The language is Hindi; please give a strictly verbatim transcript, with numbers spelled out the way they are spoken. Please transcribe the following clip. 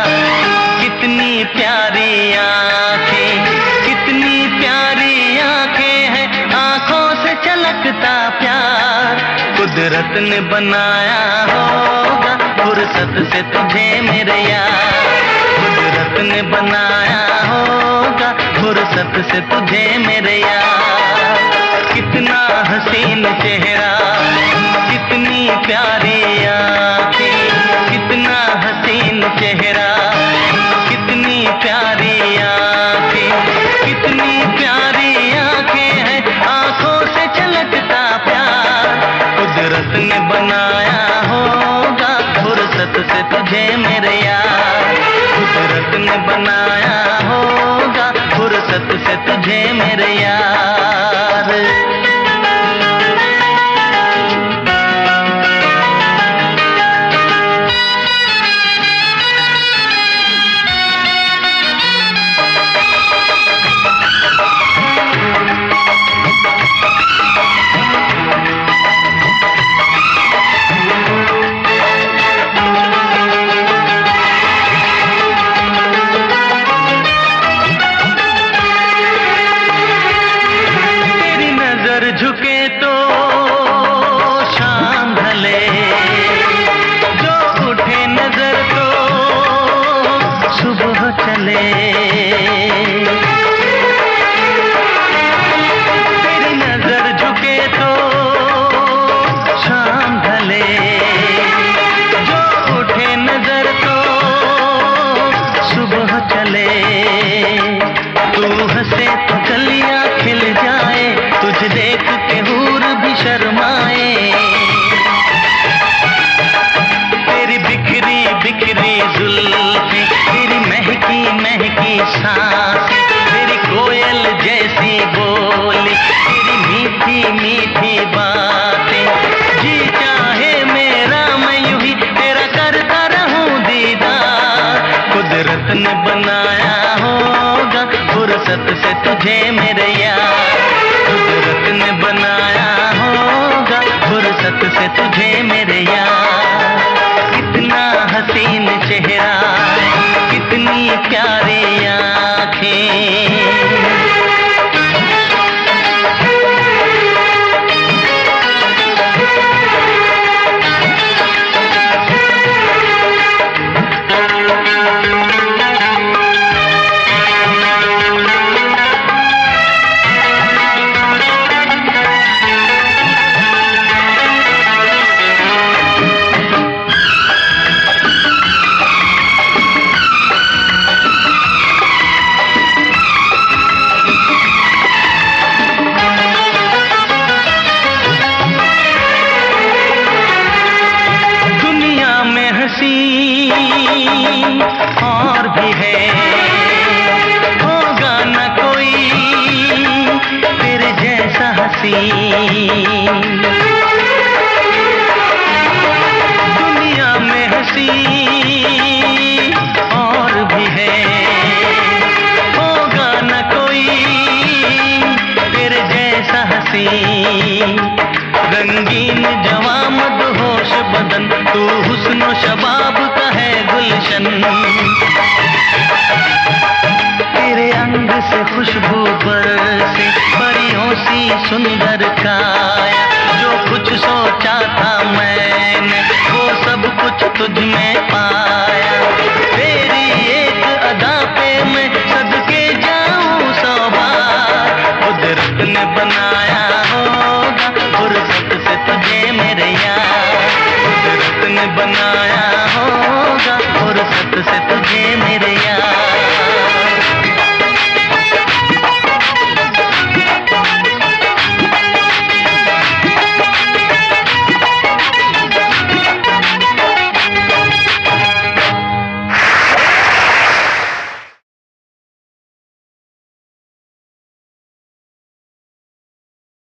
कितनी प्यारी आंखें, कितनी प्यारी आंखें हैं, आंखों से छलकता प्यार। कुदरत ने बनाया होगा फुर्सत से तुझे मेरे यार, कुदरत ने बनाया होगा फुर्सत से तुझे मेरे यार। कितना हसीन चेहरा, कितनी प्यारी आंखें, कितना हसीन चेहरा, कितनी प्यारी आंखें, कितनी प्यारी आंखें हैं, आंखों से छलकता प्यार। कुदरत ने बनाया होगा फुर्सत से तुझे मेरे यार, कुदरत ने बनाया होगा फुर्सत से तुझे मेरे यार। झुके तो शाम ढले, जो उठे नजर तो सुबह चले। तेरी नजर झुके तो शाम ढले, जो उठे नजर तो सुबह चले। तू हंसे तो कलियां खिल जाए, तुझे देख के हूर भी शर्माए। तेरी बिखरी बिखरी जुल्फें, तेरी महकी महकी सांसें, तेरी कोयल जैसी बोली, तेरी मीठी मीठी बातें। जी चाहे मेरा मैं यूं ही तेरा करता रहूं दीदार। कुदरत ने बनाया होगा फुर्सत से तुझे मेरे यार, कुदरत ने बनाया होगा फुर्सत से तुझे मेरे यार। कितना हसीन चेहरा, कितनी प्यारी आंखें। और भी है, होगा न कोई तेरे जैसा हसी। दुनिया में हंसी और भी है, होगा न कोई तेरे जैसा हसी। रंगीन जवां मदहोश बदन, तू हुस्न शबाब का है गुलशन। तेरे अंग से खुशबू बरसे, परियों सी सुंदर काया। जो कुछ सोचा था मैंने वो सब कुछ तुझ में पाया।